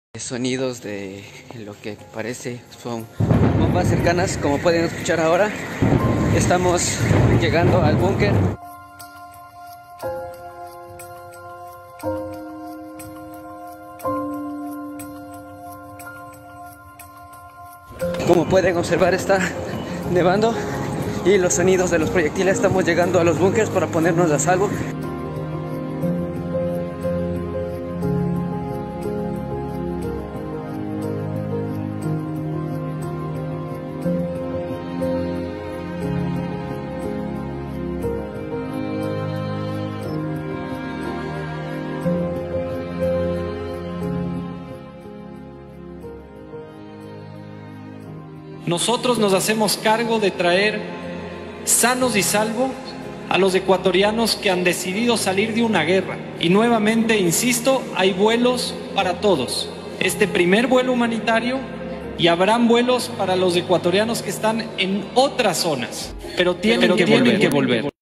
Sonidos de lo que parece son bombas cercanas, como pueden escuchar ahora. Estamos llegando al búnker. Como pueden observar, está nevando y los sonidos de los proyectiles. Estamos llegando a los búnkers para ponernos a salvo. Nosotros nos hacemos cargo de traer sanos y salvos a los ecuatorianos que han decidido salir de una guerra. Y nuevamente, insisto, hay vuelos para todos. Este primer vuelo humanitario, y habrán vuelos para los ecuatorianos que están en otras zonas, pero tienen que volver.